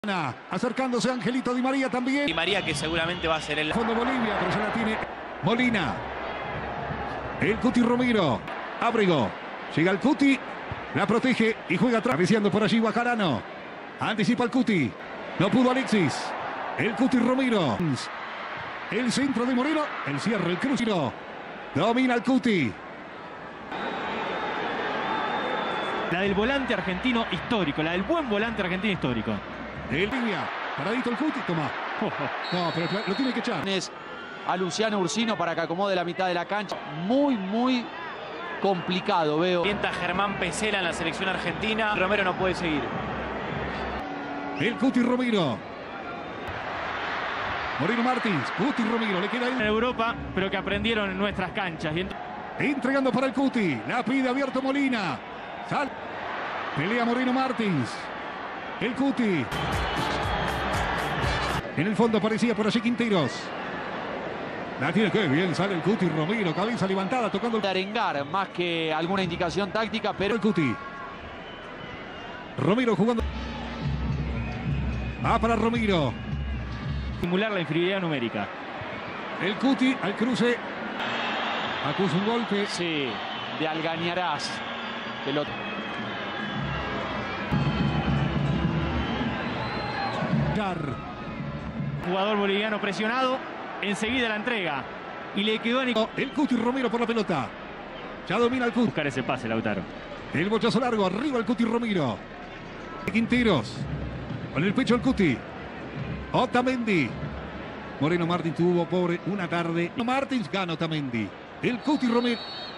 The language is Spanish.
Acercándose Angelito Di María también. Di María, que seguramente va a ser el fondo Bolivia, pero ya la tiene Molina. El Cuti Romero. Ábrego. Llega el Cuti. La protege y juega atrás. Cabeceando por allí Guajarano. Anticipa el Cuti. No pudo Alexis. El Cuti Romero. El centro de Moreno. El cierre, el crucero. Domina el Cuti. La del volante argentino histórico. La del buen volante argentino histórico. El línea. Paradito el Cuti. Toma. No, pero lo tiene que echar. A Luciano Ursino para que acomode la mitad de la cancha. Muy complicado, veo. Sienta Germán Pesela en la selección argentina. Romero no puede seguir. El Cuti Romero. Moreno Martins. Cuti Romero. Le queda ahí. En Europa, pero que aprendieron en nuestras canchas. Entregando para el Cuti. La pide abierto Molina. Pelea Moreno Martins. El Cuti. En el fondo aparecía por allí Quinteros. La tiene que bien, sale el Cuti Romero, cabeza levantada, tocando el... Arengar, más que alguna indicación táctica, pero... El Cuti. Romero jugando... Va para Romero. Simular la inferioridad numérica. El Cuti al cruce. Acusa un golpe. Sí, de Algañarás. Que lo... Jugador boliviano presionado. Enseguida la entrega. Y le quedó a el Cuti Romero por la pelota. Ya domina el Cuti. Buscar ese pase, Lautaro. El bochazo largo. Arriba el Cuti Romero. Quinteros. Con el pecho el Cuti. Otamendi. Moreno Martins tuvo, pobre, una tarde. Martins gana Otamendi. El Cuti Romero.